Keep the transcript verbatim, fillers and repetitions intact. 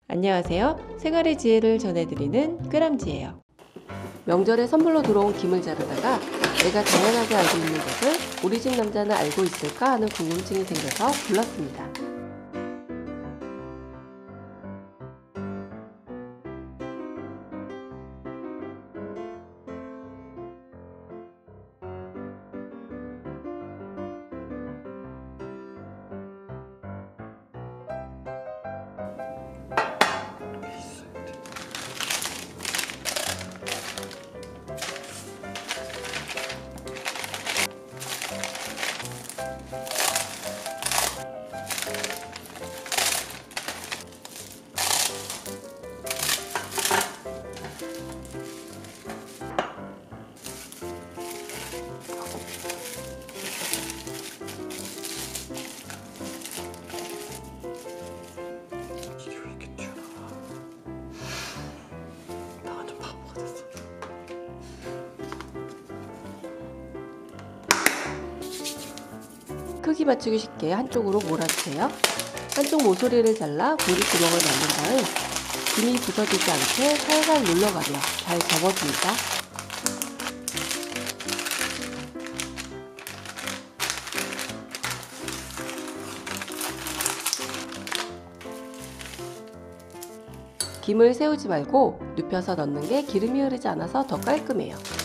안녕하세요. 생활의 지혜를 전해드리는 끄람지예요. 명절에 선물로 들어온 김을 자르다가 내가 당연하게 알고 있는 것을 우리 집 남자는 알고 있을까 하는 궁금증이 생겨서 불렀습니다. 크기 맞추기 쉽게 한쪽으로 몰아주세요. 한쪽 모서리를 잘라 고리 구멍을 만든 다음 김이 부서지지 않게 살살 눌러가며 잘 접어줍니다. 김을 세우지 말고 눕혀서 넣는 게 기름이 흐르지 않아서 더 깔끔해요.